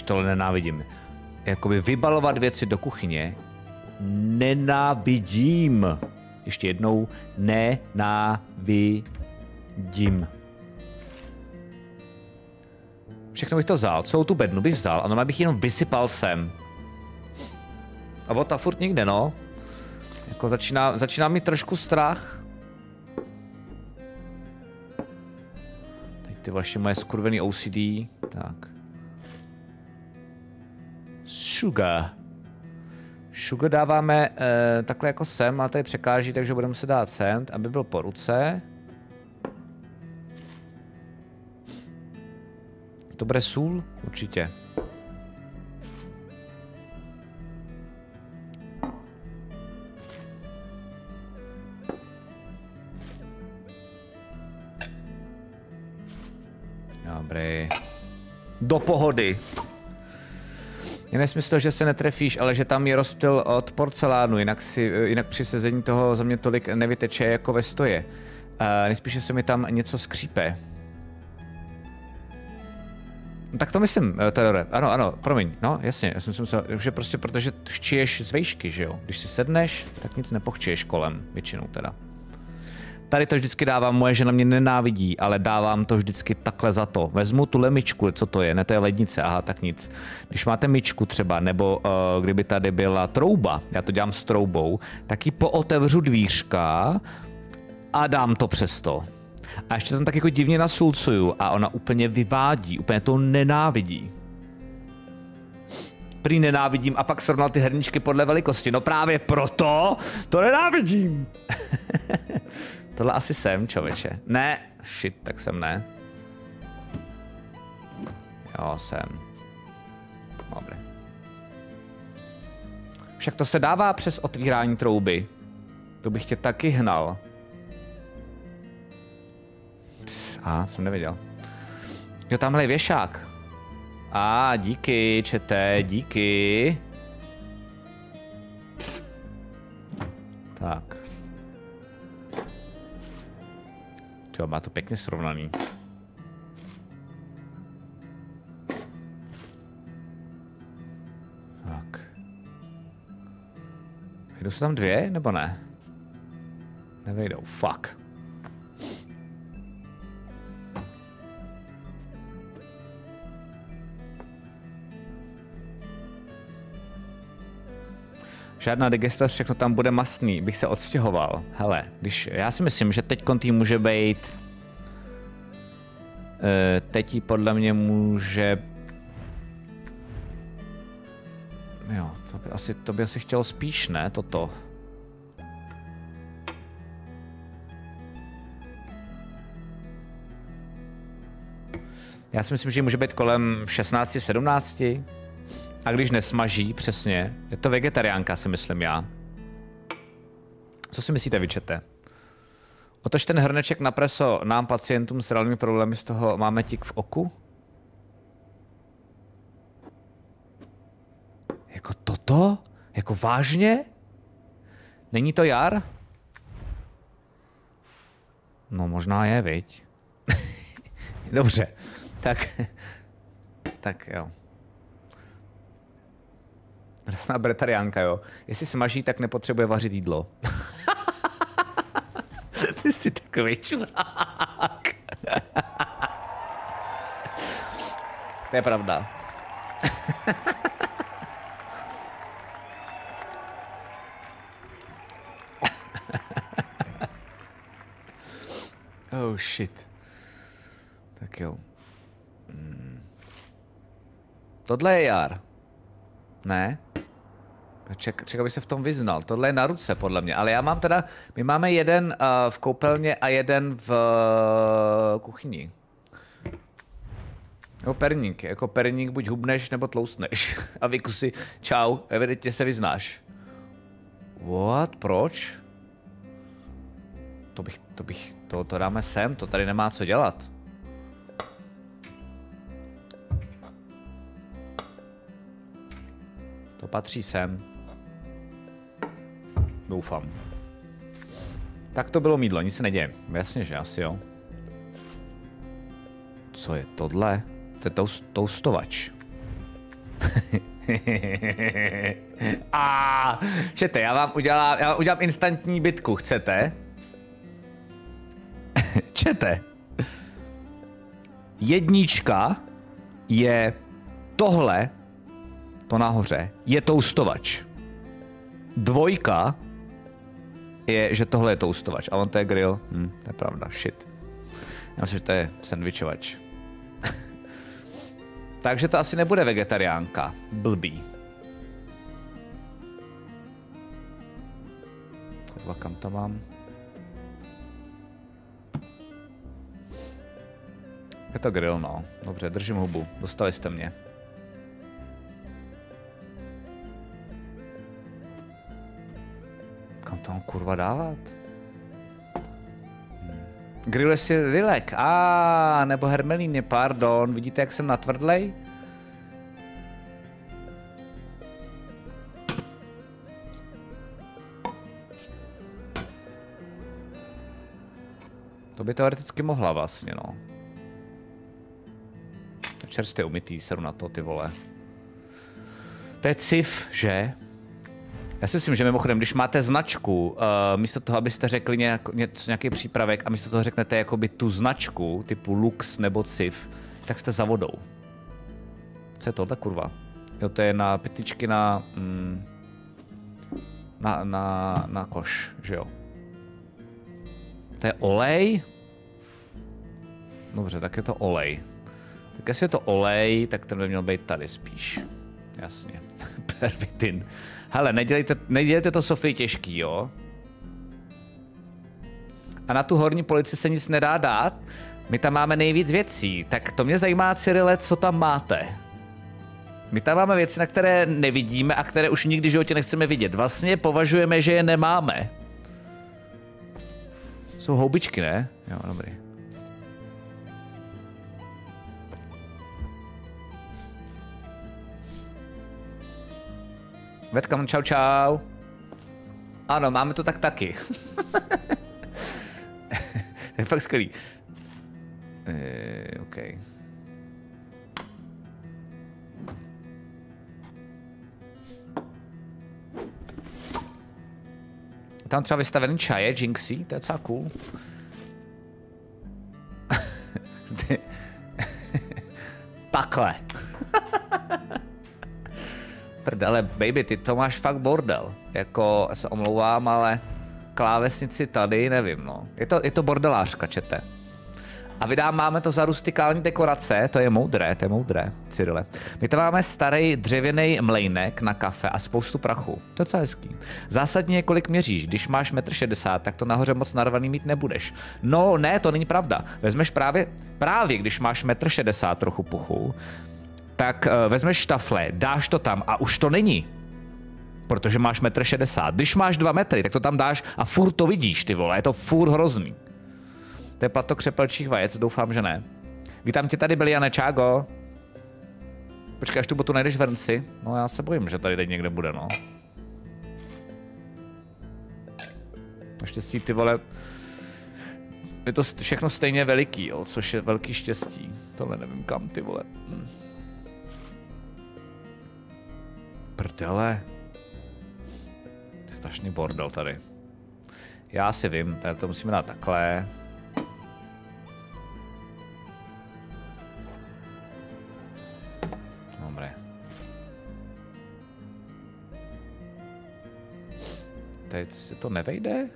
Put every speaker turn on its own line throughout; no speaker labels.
tohle nenávidím. Jakoby vybalovat věci do kuchyně nenávidím. Ještě jednou, nenávidím. Všechno bych to vzal, celou tu bednu bych vzal a normálně bych jenom vysypal sem. A ta furt nikde, no. Jako začíná mít trošku strach. Teď ty vaše moje skurvený OCD. Tak. Sugar. Sugar dáváme takhle jako sem, a tady překáží, takže budeme se dát sem, aby byl po ruce. To bude sůl? Určitě. Dobrý. Do pohody. Je nesmysl, že se netrefíš, ale že tam je rozptyl od porcelánu, jinak při sezení toho za mě tolik nevyteče jako ve stoje. Nejspíše se mi tam něco skřípe. No, tak to myslím, Teodore. Ano, promiň. No, jasně, já jsem si myslel, že prostě protože chčiješ z vejšky, že jo? Když si sedneš, tak nic nepochčiješ kolem, většinou teda. Tady to vždycky dávám, moje žena mě nenávidí, ale dávám to vždycky takhle za to. Vezmu tuhle myčku, co to je? Ne, to je lednice, aha, tak nic. Když máte myčku třeba, nebo kdyby tady byla trouba, já to dělám s troubou, tak ji pootevřu dvířka a dám to přes to. A ještě tam tak jako divně nasulcuju a ona úplně vyvádí, úplně to nenávidí. Prý nenávidím a pak srovnal ty herničky podle velikosti, no právě proto to nenávidím. Tohle asi jsem, člověče. Ne, shit, tak jsem ne. Jo, jsem. Dobrý. Však to se dává přes otvírání trouby. To bych tě taky hnal. Jsem nevěděl. Jo, tamhle je věšák. Díky, čete, díky. Tak. Jo, má to pěkně srovnaný. Tak. Vejdou se tam dvě, nebo ne? Nevejdou, fuck. Žádná digesta, všechno tam bude mastný, bych se odstěhoval. Hele, já si myslím, že teď kontý může být... teď jí podle mě může... Jo, to by asi chtělo spíš, ne, toto. Já si myslím, že jí může být kolem 16, 17. A když nesmaží, přesně, je to vegetariánka, si myslím já. Co si myslíte, vy čete? Otoč ten hrneček na preso, nám pacientům s reálnými problémy z toho máme tik v oku? Jako toto? Jako vážně? Není to jar? No možná je, viď? Dobře, tak jo. Rasná bretariánka, jo. Jestli smaží, tak nepotřebuje vařit jídlo. Ty jsi takový čurák. To je pravda. Oh shit. Tak jo. Tohle je jar. Ne? Čekal bych se v tom vyznal. Tohle je na ruce, podle mě. Ale já mám teda... My máme jeden v koupelně a jeden v kuchyni. Nebo perník. Jako perník buď hubneš, nebo tloustneš. A vykusy. Čau, evidentně se vyznáš. What? Proč? To dáme sem, to tady nemá co dělat. To patří sem. Doufám. Tak to bylo mýdlo, nic se neděje. Jasně, že asi jo. Co je tohle? To je toustovač. Čete, já vám udělám instantní bitku, chcete? Čete. Jednička je tohle, to nahoře, je toustovač. Dvojka je, že tohle je toustovač a on to je grill. To je pravda, shit. Já myslím, že to je sandvičovač. Takže to asi nebude vegetariánka. Blbý. Kurva, kam to mám? Je to grill, no. Dobře, držím hubu. Dostali jste mě. Kam to mám kurva dávat? Grilluje si Lilek. Nebo hermelíny, pardon. Vidíte, jak jsem natvrdlej? To by teoreticky mohla vlastně, no. Čerstvě umytý, seru na to, ty vole. To je cif, že? Já si myslím, že mimochodem, když máte značku, místo toho, abyste řekli nějaký přípravek a místo toho řeknete jakoby tu značku, typu Lux nebo Cif, tak jste za vodou. Co je tohle, kurva? Jo, to je na pytličky na koš, že jo? To je olej? Dobře, tak je to olej. Tak jestli je to olej, tak ten by měl být tady spíš. Jasně. Pervitin. Hele, nedělejte to Sofii těžký, jo? A na tu horní polici se nic nedá dát? My tam máme nejvíc věcí. Tak to mě zajímá, Cyrile, co tam máte. My tam máme věci, na které nevidíme a které už nikdy v životě nechceme vidět. Vlastně považujeme, že je nemáme. Jsou houbičky, ne? Jo, dobrý. Vetka, čau čau. Ano, máme to tak taky. Je fakt skvělý. OK. Je tam třeba vystavený čaje, Jinxy, to je docela cool. Takhle. Prdele, baby, ty to máš fakt bordel. Jako, se omlouvám, ale klávesnici tady, nevím, no. Je to bordelářka, čete. A máme to za rustikální dekorace, to je moudré, Cyrile. My tam máme starý dřevěný mlejnek na kafe a spoustu prachu. To je docela hezký. Zásadně je, kolik měříš. Když máš 1,60 m, tak to nahoře moc narvaný mít nebudeš. No, ne, to není pravda. Vezmeš právě když máš 1,60 m trochu puchu, tak vezmeš štafle, dáš to tam a už to není. Protože máš 1,60 m. Když máš 2 metry, tak to tam dáš a furt to vidíš, ty vole, je to furt hrozný. To je plato křepelčích vajec, doufám, že ne. Vítám tě tady, Biliane, čágo. Počkej, až tu botu najdeš v hrnci. No já se bojím, že tady teď někde bude, no. Naštěstí, ty vole, je to všechno stejně veliký, jo, což je velký štěstí. Tohle nevím kam, ty vole. Prdele. To je strašný bordel tady. Já si vím, tady to musíme dát takhle. Dobré. Tady si to nevejde?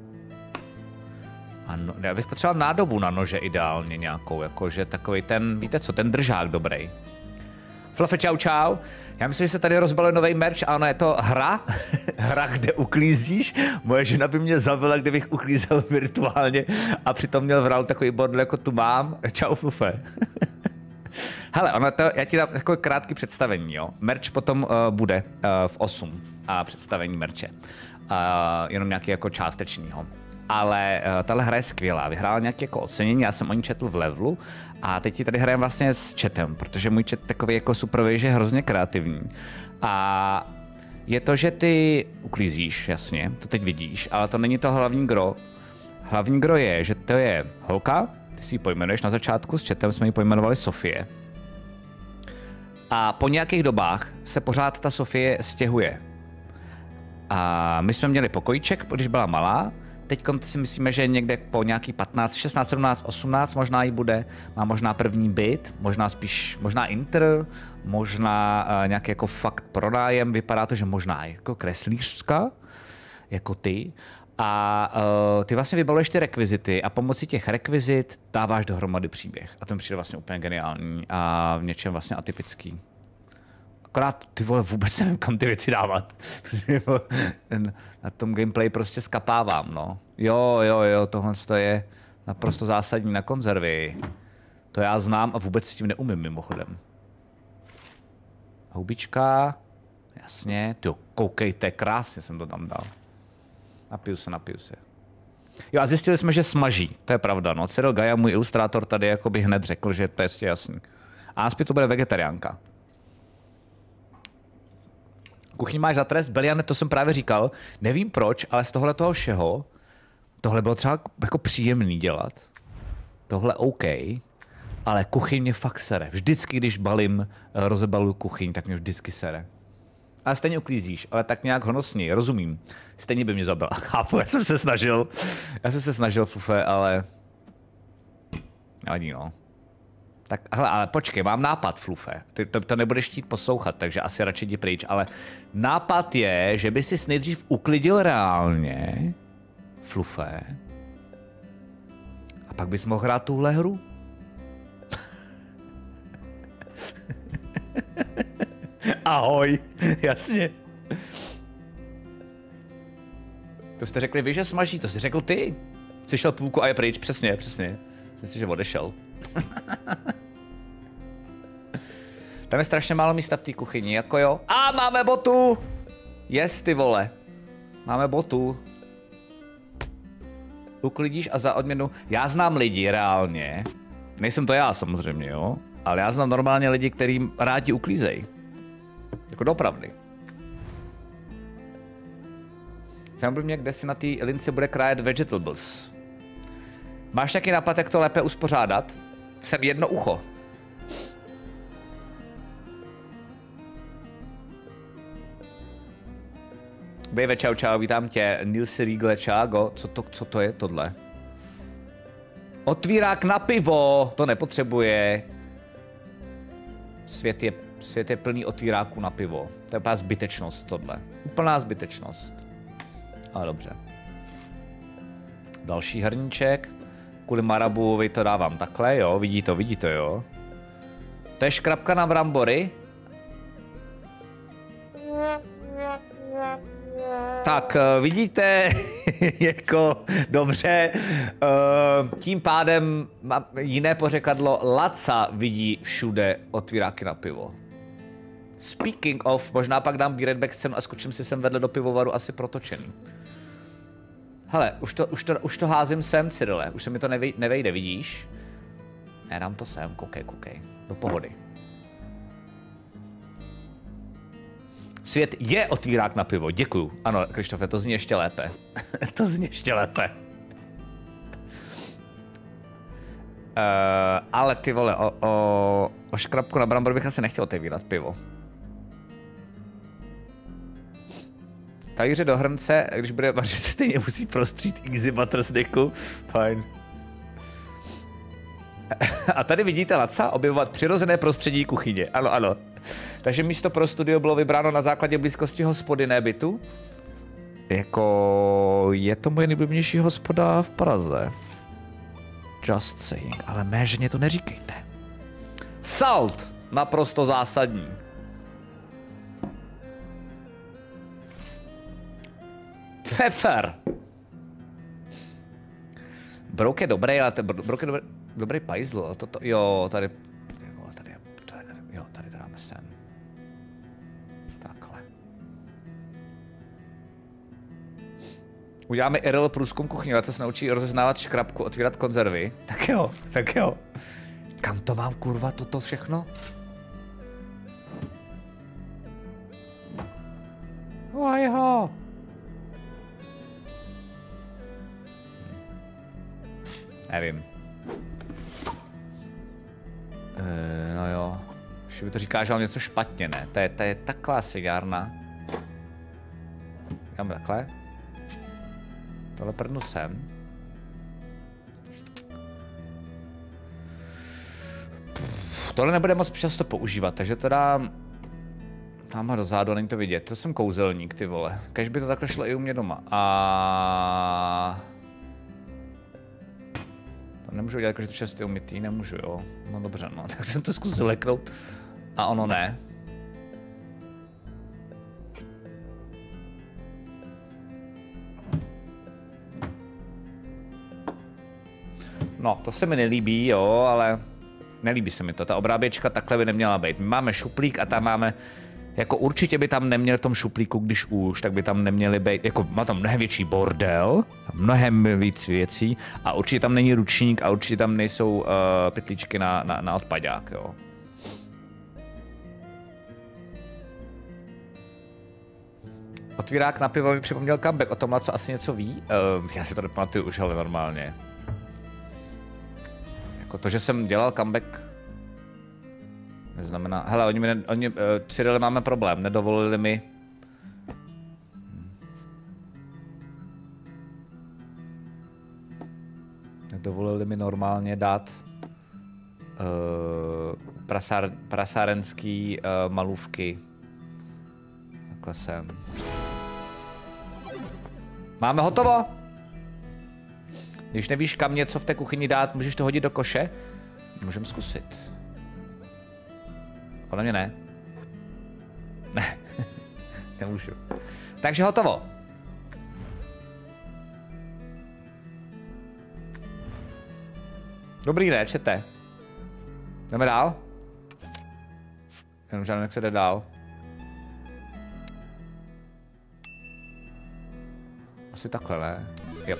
Ano, já bych potřeboval nádobu na nože ideálně nějakou, jakože takový ten, víte co, ten držák dobrý. Fluffy, čau čau. Já myslím, že se tady rozbalil nový merch, ano, je to hra. Hra, kde uklízíš. Moje žena by mě zabila, kdybych uklízel virtuálně a přitom měl v reálu takový bordel, jako tu mám. Čau, Fluffy. Hele, já ti dám takové krátké představení, jo. Merch potom bude v 8 a představení merče. Jenom nějaký jako částečnýho. Ale tahle hra je skvělá. Vyhrál nějaké jako ocenění, já jsem o ní četl v levelu a teď ti tady hrajem vlastně s chatem, protože můj chat takový jako super, že je hrozně kreativní. A je to, že ty uklízíš, jasně, to teď vidíš, ale to není to hlavní gro. Hlavní gro je, že to je holka, ty si ji pojmenuješ na začátku, s chatem jsme ji pojmenovali Sofie. A po nějakých dobách se pořád ta Sofie stěhuje. A my jsme měli pokojíček, když byla malá. Teď si myslíme, že někde po nějaký 15, 16, 17, 18 možná jí bude. Má možná první byt, možná inter, možná nějaký jako fakt pronájem. Vypadá to, že možná jako kreslířka, jako ty. A ty vlastně vybavuješ ty rekvizity a pomocí těch rekvizit dáváš dohromady příběh. A ten přijde vlastně úplně geniální a v něčem vlastně atypický. Akorát ty vole vůbec nevím, kam ty věci dávat. Na tom gameplay prostě skapávám, no. Jo, tohle je naprosto zásadní na konzervy. To já znám a vůbec s tím neumím mimochodem. Houbička, jasně, tyjo, koukejte, krásně jsem to tam dal. Napiju se. Jo a zjistili jsme, že smaží, to je pravda, no. Cyril Gaja, můj ilustrátor, tady jakoby hned řekl, že to je jasný. A Aspi to bude vegetariánka. Kuchyň máš za trest, Beliane, to jsem právě říkal. Nevím proč, ale z tohle toho všeho, tohle bylo třeba jako příjemný dělat. Tohle OK, ale kuchyň mě fakt sere. Vždycky, když rozebaluju kuchyň, tak mě vždycky sere. Ale stejně uklízíš, ale tak nějak honosně, rozumím. Stejně by mě zabila. Chápu, já jsem se snažil, Fufe, ale... Nevadí, no. Tak, hele, ale počkej, mám nápad, Flufe. Ty to nebudeš chtít poslouchat, takže asi radši jdi pryč, ale nápad je, že by si nejdřív uklidil reálně, Flufe, a pak bys mohl hrát tuhle hru. Ahoj, jasně. To jste řekli vy, že smaží, to jsi řekl ty. Jsi šel půlku a je pryč, přesně. Myslím si, že odešel. Tam je strašně málo místa v té kuchyni, jako jo. A máme botu! Yes, ty vole. Máme botu. Uklidíš a za odměnu... Já znám lidi reálně. Nejsem to já samozřejmě, jo. Ale já znám normálně lidi, kterým rádi uklízej. Jako dopravdy. Zajímavé mě, kde si na té lince bude krájet vegetables. Máš nějaký nápad, jak to lépe uspořádat? Jsem jedno ucho. Bejve, čau, vítám tě. Nils Riegle, čágo. Co to je tohle? Otvírák na pivo, to nepotřebuje. Svět je plný otvíráků na pivo. To je úplná zbytečnost tohle. Úplná zbytečnost. Ale dobře. Další hrníček. Kvůli Marabuovi to dávám takhle, jo. Vidí to, jo. To je škrabka na brambory. Tak, vidíte, jako dobře, tím pádem mám jiné pořekadlo, Laca vidí všude otvíráky na pivo. Speaking of, možná pak dám Beardback scénu a skočím si sem vedle do pivovaru asi protočený. Hele, už to házím sem, Cyrile, už se mi to nevejde, vidíš? Ne, dám to sem, koukej, do pohody. Svět je otvírák na pivo, děkuju. Ano, Krištofe, to zní ještě lépe. To zní ještě lépe. Ale ty vole, o škrabku na brambor bych asi nechtěl otevírat pivo. Talíře do hrnce, když bude vařit, stejně musí prostřít easy buttersticku. Fajn. A tady vidíte Laca objevovat přirozené prostředí kuchyně. Ano. Takže místo pro studio bylo vybráno na základě blízkosti hospody, ne bytu. Jako je to moje nejblíbenější hospoda v Praze. Just saying, ale mé ženě to neříkejte. Salt! Naprosto zásadní. Pfeffer. Brouk je dobrý, ale brouk je dobrý pajzl, ale jo, tady to dáme sem. Takhle. Uděláme IRL průzkum kuchyně, ale se naučí rozeznávat škrabku, otvírat konzervy. Tak jo. Kam to mám, kurva, toto všechno? Ojho. Nevím. No jo. Že by to říká, že mám něco špatně, ne? To je taková cigárna. Dáme takhle. Tohle prdnu sem. Tohle nebude moc často používat, takže to dám tamhle dozadu, není to vidět. To jsem kouzelník, ty vole. Kež by to takhle šlo i u mě doma. A to nemůžu udělat, jakože to šest je umytý, nemůžu, jo. No dobře, no, tak jsem to zkusil leknout. A ono ne. No, to se mi nelíbí, jo, ale nelíbí se mi to. Ta obráběčka takhle by neměla být. My máme šuplík a tam máme, jako určitě by tam neměl v tom šuplíku, když už, tak by tam neměly být, jako má tam mnohem větší bordel, mnohem víc věcí a určitě tam není ručník a určitě tam nejsou pytlíčky na odpadák, jo. Otvírák na pivo mi připomněl comeback, o tomhle co asi něco ví. Já si to nepamatuju už, ale normálně. Jako to, že jsem dělal comeback, neznamená, hele, oni Cyril, máme problém, nedovolili mi. Nedovolili mi normálně dát prasárenský malůvky. Takhle jsem. Máme hotovo? Když nevíš, kam něco v té kuchyni dát, můžeš to hodit do koše? Můžeme zkusit. Podle mě ne. Ne. Nemůžu. Takže hotovo. Dobrý, ne, čete. Jdeme dál? Jenom žádný, jak se jde dál. Asi takhle, ne? Yep.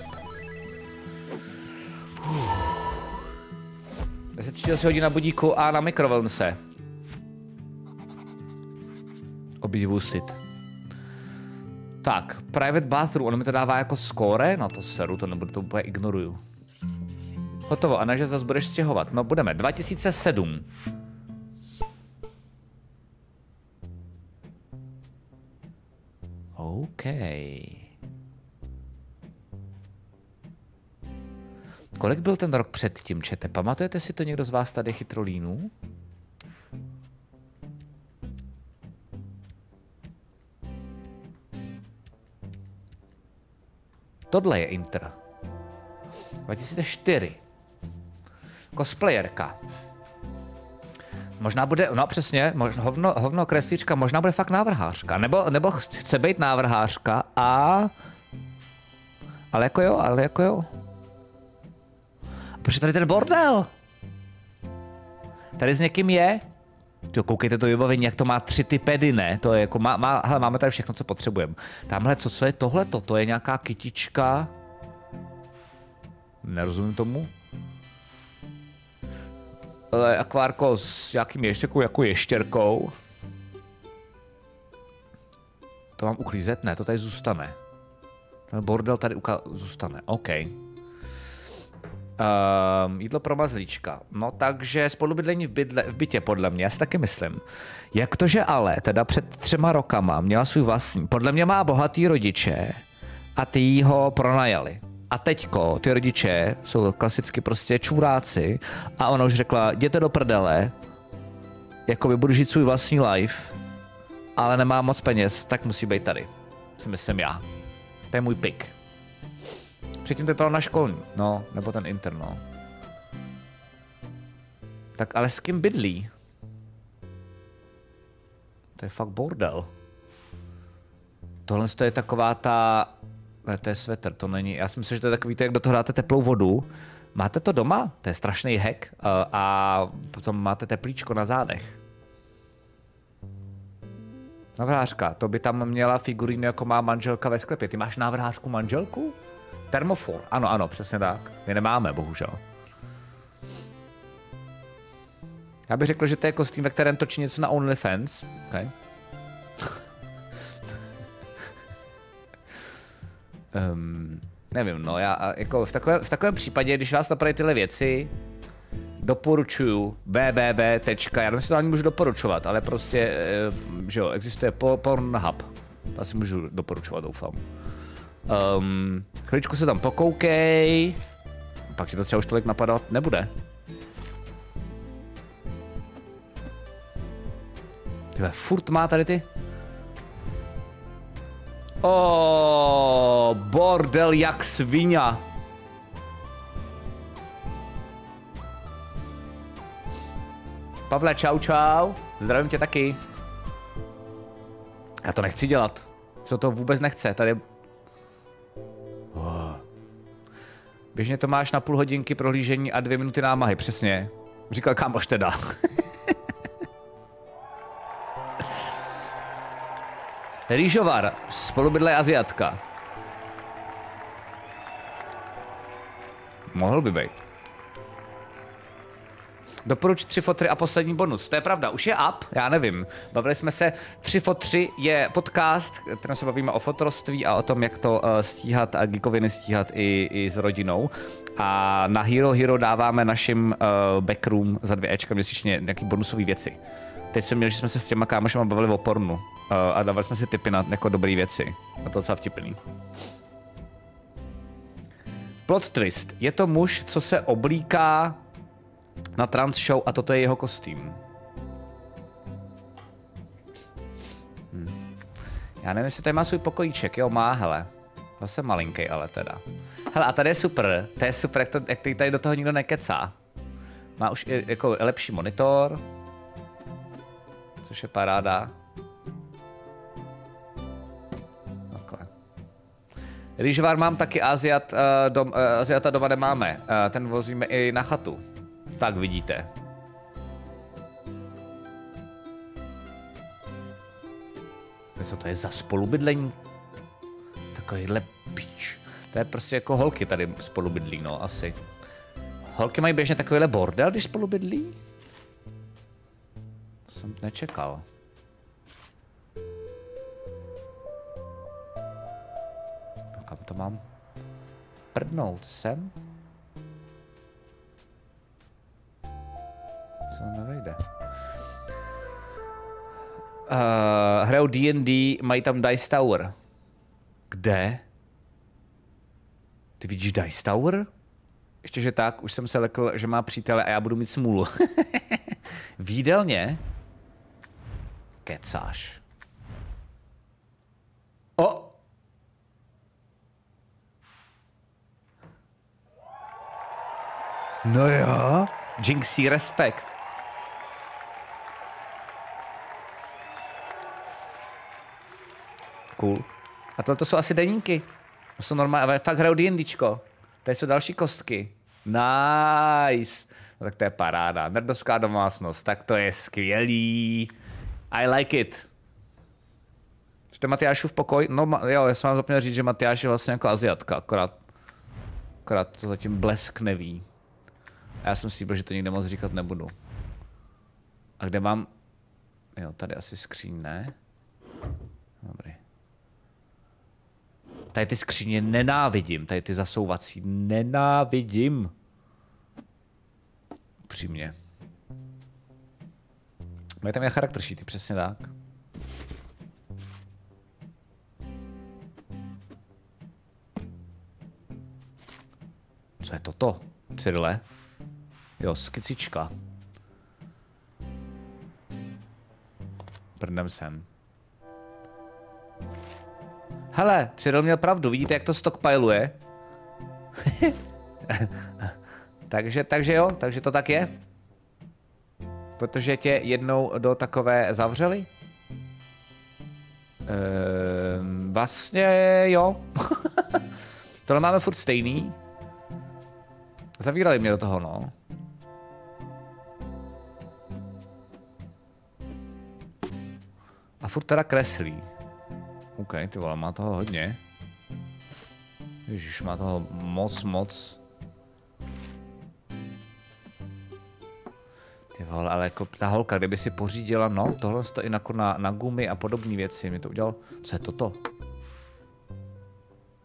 10:30 hodin na budíku a na mikrovlnce. Obdivuji sit. Tak, private bathroom, ono mi to dává jako score, no to seru, to nebudu, to úplně ignoruju. Hotovo, a než zase budeš stěhovat, no budeme, 2007. OK. Kolik byl ten rok předtím, čete? Pamatujete si to někdo z vás tady chytrolínů? Tohle je Inter. 2004. Cosplayerka. Možná bude, no přesně, hovno kreslíčka, možná bude fakt návrhářka. Nebo chce být návrhářka a... Ale jako jo. Proč tady ten bordel? Tady s někým je? Jo, koukejte to vybavení, jak to má 3 ty pedy, ne? To je jako, hele, máme tady všechno, co potřebujeme. Tamhle, co je tohleto? To je nějaká kytička. Nerozumím tomu. Ale akvárko s nějakým ještěrkou, jako ještěrkou. To mám uklízet? Ne, to tady zůstane. Ten bordel tady zůstane, OK. Jídlo pro mazlíčka. No takže spolubydlení v bytě, podle mě, já si taky myslím. Jak to, že ale, teda před 3 rokama měla svůj vlastní, podle mě má bohatý rodiče a ty jí ho pronajali. A teďko ty rodiče jsou klasicky prostě čůráci a ona už řekla, jděte do prdele, jakoby budu žít svůj vlastní life, ale nemá moc peněz, tak musí být tady. Si myslím já. To je můj pick. Předtím to vypadalo na školní, no, nebo ten Inter, no. Tak ale s kým bydlí? To je fakt bordel. Tohle je taková ta... Ne, to je svetr, to není. Já si myslím, že to je takový to, jak do toho dáte teplou vodu. Máte to doma? To je strašný hack. A potom máte teplíčko na zádech. Návrhářka, to by tam měla figurínu, jako má manželka ve sklepě. Ty máš návrhářku manželku? Termofor, ano, přesně tak. My nemáme, bohužel. Já bych řekl, že to je kostým, ve kterém točí něco na OnlyFans. Okay. Nevím, no já jako v takovém případě, když vás napadají tyhle věci, doporučuju www. Já nevím, jestli to ani můžu doporučovat, ale prostě, že jo, existuje Pornhub. To asi můžu doporučovat, doufám. Chviličku se tam pokoukej. Pak ti to třeba už tolik napadat nebude. Tyhle, furt má tady ty. Bordel jak sviňa. Pavle, čau čau. Zdravím tě taky. Já to nechci dělat. Co to vůbec nechce, tady. Běžně to máš na půl hodinky prohlížení a 2 minuty námahy, přesně. Říkal kámoš teda. Rýžovar, spolubydlé Aziatka. Mohl by být. Doporuč 3 fotry a poslední bonus. To je pravda, už je up, já nevím. Bavili jsme se, 3 fotry je podcast, kterým se bavíme o fotoroství a o tom, jak to stíhat a geekoviny stíhat i s rodinou. A na Hero Hero dáváme našim backroom za 2 Ečka měsíčně nějaký bonusové věci. Teď jsem měl, že jsme se s těma kámošema bavili o pornu a dávali jsme si tipy na jako dobré věci. A to docela vtipný. Plot twist. Je to muž, co se oblíká na trans show a toto je jeho kostým. Já nevím, jestli tady má svůj pokojíček. Jo, má, hele. Zase malinký, ale teda. Hele, a tady je super. To je super, jak tady do toho nikdo nekecá. Má už jako lepší monitor. Což je paráda. Takhle. Rýžovár mám taky, Aziata doma nemáme. Ten vozíme i na chatu. Tak vidíte. Co to je za spolubydlení? Takovýhle pič. To je prostě jako holky tady spolubydlí, no asi. Holky mají běžně takovýhle bordel, když spolubydlí? To jsem nečekal. No kam to mám? Prdnout sem? Co nevejde. Hrajou D&D, mají tam Dice Tower. Kde? Ty vidíš Dice Tower? Ještě, že tak, už jsem se lekl, že má přítele a já budu mít smůlu. V jídelně? Kecáš. O! No jo. Jinxí respekt. Cool. A tohle jsou asi deníky. To jsou normálně, ale fakt hrajou D&Dčko. Tady jsou další kostky. Nice. No tak to je paráda. Nerdovská domácnost. Tak to je skvělý. I like it. Jste Matyášův pokoj? No jo, já jsem vám zapomněl říct, že Matyáš je vlastně jako Aziatka. Akorát to zatím Blesk neví. A já jsem si byl, že to nikde moc říkat nebudu. A kde mám... Jo, tady asi skříň, ne? Dobrý. Tady ty skříně nenávidím, tady ty zasouvací nenávidím. Upřímně. Mají tam je charakter sheety, přesně tak. Co je toto? Cyrile? Jo, skicička. Prdem sem. Hele, Cyril měl pravdu, vidíte, jak to stockpiluje? takže jo, takže to tak je. Protože tě jednou do takové zavřeli? Vlastně jo. Tohle máme furt stejný. Zavírali mě do toho, no. A furt teda kreslí. OK, ty vole, má toho hodně. Ježiš, má toho moc. Ty vole, ale jako ta holka, kdyby si pořídila, no, tohle to i na gumy a podobné věci, mi to udělal. Co je toto?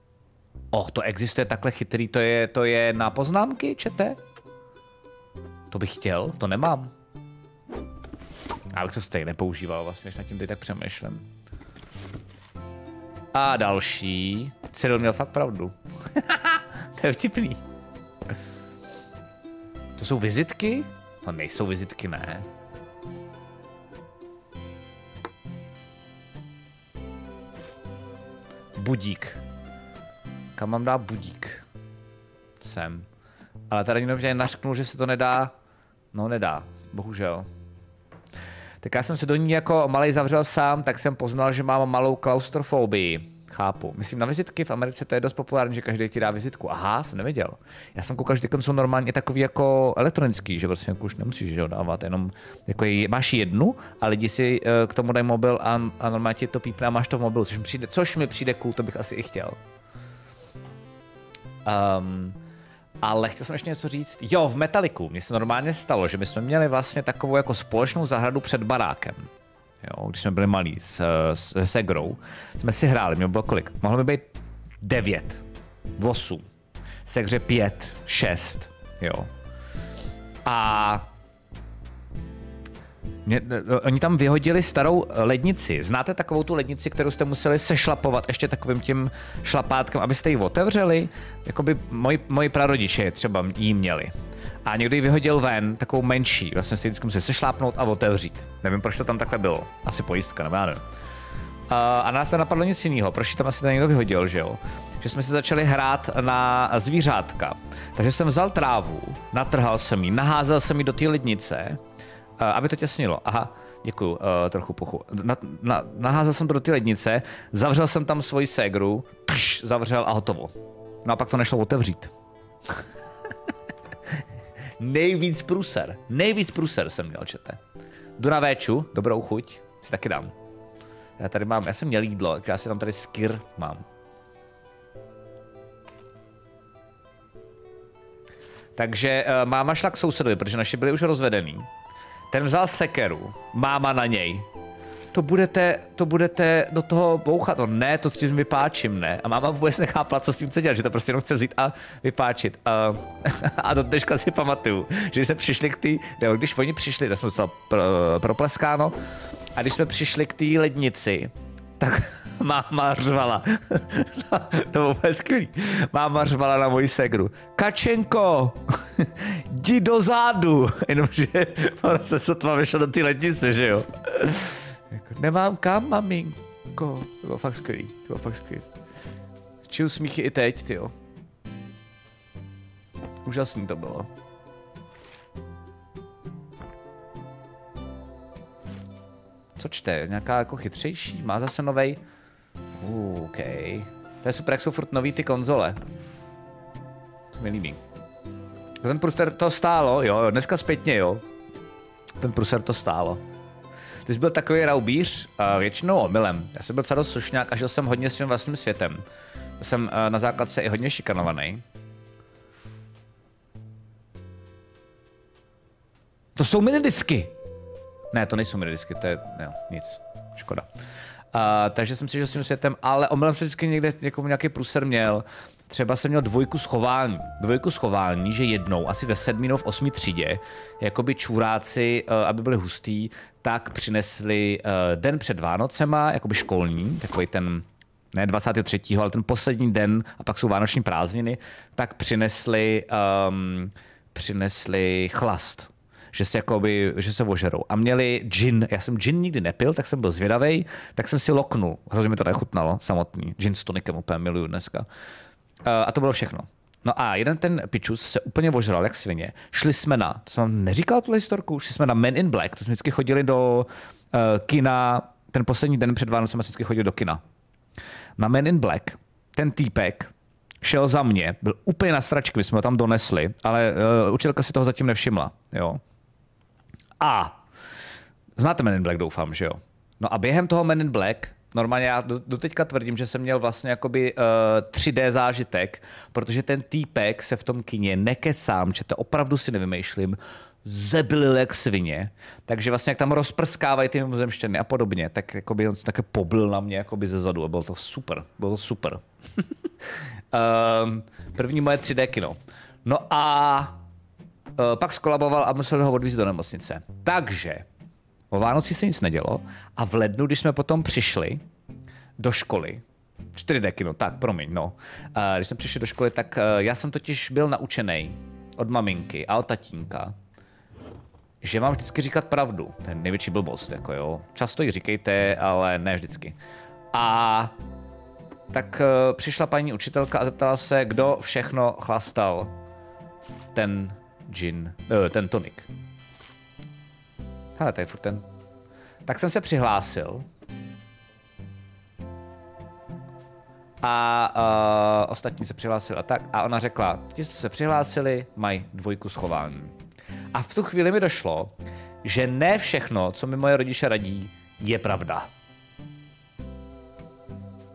To existuje takhle chytrý, to je na poznámky, čete? To bych chtěl, to nemám. Ale to stejně nepoužíval vlastně, než nad tím teď tak přemýšlím. A další. Cyril měl fakt pravdu. To je vtipný. To jsou vizitky? To nejsou vizitky, ne. Budík. Kam mám dát budík? Sem. Ale tady někdo mě nařknul, že se to nedá. No nedá, bohužel. Tak já jsem se do ní jako malej zavřel sám, tak jsem poznal, že mám malou klaustrofobii. Chápu. Myslím, na vizitky v Americe to je dost populární, že každý ti dá vizitku. Aha, jsem nevěděl. Já jsem koukal, že ty jsou normálně takový jako elektronický, že prostě jako už nemusíš že ho dávat, jenom jako máš jednu a lidi si k tomu dají mobil a normálně ti to pípne a máš to v mobilu, což mi přijde cool, to bych asi i chtěl. Ale chtěl jsem ještě něco říct. Jo, v Metalliku mně se normálně stalo, že my jsme měli vlastně takovou jako společnou zahradu před barákem. Jo, když jsme byli malí s Segrou, jsme si hráli, mě bylo kolik? Mohlo by být 9, 8, Segře 5, 6, jo. A oni tam vyhodili starou lednici. Znáte takovou tu lednici, kterou jste museli sešlapovat ještě takovým tím šlapátkem, abyste ji otevřeli? Jakoby moji prarodiče třeba jí měli. A někdo ji vyhodil ven, takovou menší. Vlastně jste vždycky museli sešlápnout a otevřít. Nevím, proč to tam takhle bylo. Asi pojistka, nebo já nevím. A nás to napadlo nic jiného. Proč tam asi to někdo vyhodil, že jo? Že jsme si začali hrát na zvířátka. Takže jsem vzal trávu, natrhal jsem ji, naházel jsem ji do té lednice, aby to těsnilo. Aha, děkuju, trochu puchu. Naházel jsem to do té lednice, zavřel jsem tam svoji ségru, zavřel a hotovo. No a pak to nešlo otevřít. Nejvíc průser jsem měl, čete. Jdu na véču, dobrou chuť, si taky dám. Já jsem měl jídlo, takže já si tam tady skyr mám. Takže máma šla k sousedovi, protože naši byli už rozvedený. Ten vzal sekeru, máma na něj. To budete do toho bouchat, no ne, to s tím vypáčím, ne. A máma vůbec nechápala, co s tím chce dělat, že to prostě jenom chce vzít a vypáčit. A do dneška si pamatuju, že když jsme přišli když oni přišli, tak jsme to propleskáno, a když jsme přišli k té lednici, tak máma řvala. To bylo úplně skvělý. Máma řvala na moji segru. Kačenko, jdi dozadu. Jenomže ona se sotva vyšla do té lednice, že jo. Nemám kam, maminko. To bylo fakt skvělý. Čiju smíchy i teď, tyjo. Úžasný to bylo. Co čte? Nějaká jako chytřejší? Má zase novej? OK. To je super, jak jsou furt nový ty konzole. To mi líbí. Ten průser to stálo, jo, dneska zpětně, jo. Ten průser to stálo. Ty jsi byl takový raubíř, většinou omylem. Já jsem byl docela dost slušňák a žil jsem hodně svým vlastním světem. Jsem na základce i hodně šikanovaný. To jsou minidisky! Ne, to nejsou minidisky, to je, no, nic, škoda. Takže jsem si žil svým světem, ale omylem jsem vždycky někde nějaký průser měl. Třeba jsem měl dvojku schování, že jednou, asi ve 7. nebo v 8. třídě, jakoby čuráci, aby byli hustý, tak přinesli den před Vánocema, jakoby školní, takový ten, ne 23., ale ten poslední den, a pak jsou vánoční prázdniny, tak přinesli chlast. Že se ožerou. A měli gin. Já jsem gin nikdy nepil, tak jsem byl zvědavej, tak jsem si loknul. Hrozně mi to nechutnalo, samotný. Gin s tonikem úplně miluju dneska. A to bylo všechno. No a jeden ten pičus se úplně ožral, jak svině. Šli jsme to jsem vám neříkal tuhle historku, šli jsme na Men in Black, to jsme vždycky chodili do kina, ten poslední den před Vánocem jsme vždycky chodili do kina. Na Men in Black, ten týpek šel za mě, byl úplně na sračky, my jsme ho tam donesli, ale učitelka si toho zatím nevšimla, jo. A znáte Men in Black, doufám, že jo? No a během toho Men in Black, normálně já doteďka tvrdím, že jsem měl vlastně jakoby 3D zážitek, protože ten týpek se v tom kině, nekecám, že to opravdu si nevymýšlím, zebilil jak svině. Takže vlastně jak tam rozprskávají ty mimozemštěny a podobně, tak jakoby on se také poblil na mě jakoby ze zadu a bylo to super. První moje 3D kino. No a pak skolaboval a museli ho odvízt do nemocnice. Takže o Vánoci se nic nedělo a v lednu, když jsme potom přišli do školy, 4 deky, no tak, promiň, no. Když jsme přišli do školy, tak já jsem totiž byl naučený od maminky a od tatínka, že mám vždycky říkat pravdu. To je největší blbost, jako jo. Často ji říkejte, ale ne vždycky. A tak přišla paní učitelka a zeptala se, kdo všechno chlastal ten gin, ten tonik. Hele, to je furt ten. Tak jsem se přihlásil. A ostatní se přihlásili a tak. A ona řekla, ti, co se přihlásili, mají 2 schování. A v tu chvíli mi došlo, že ne všechno, co mi moje rodiče radí, je pravda.